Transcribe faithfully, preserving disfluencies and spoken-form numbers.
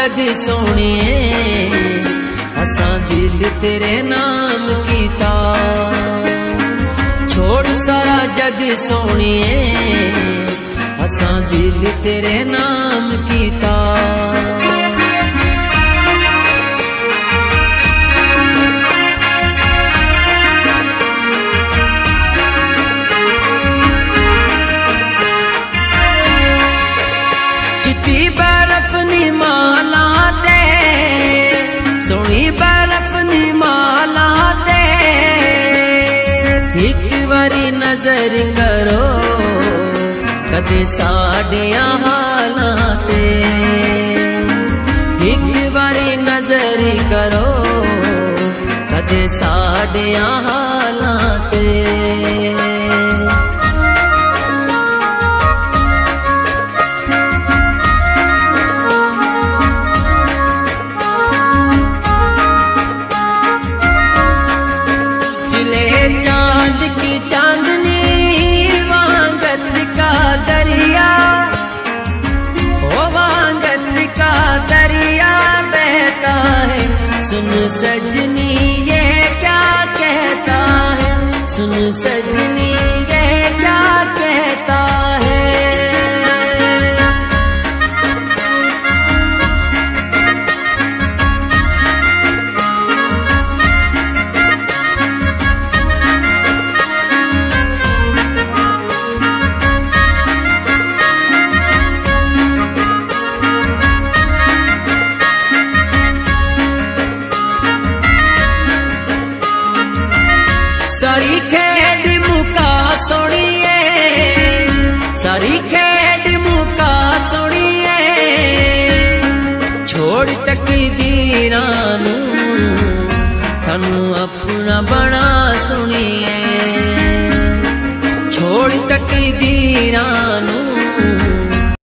जग सोनिए असा दिल तेरे नाम कीता। छोड़ सारा जग सोनिए असा दिल तेरे नाम कीता। चिट्टी बर्फ नी माला ते सोनी बर्फ नी माला ते एक बारी नजर करो कदे साडिया हालां ते। एक बारी नजर करो कदे साडिया हालां ते। चांद की चांदनी वांगत का दरिया ओ वांगत का दरिया बहता है। सुन सजनी ये क्या कहता है, सुन सजनी ये क्या कहता है। सारी खेड मुका सोनिए सारी खेड मुका सोनिए छोड़ तकदीरां नू थानू अपना बना सुनिए। छोड़ तकदीरां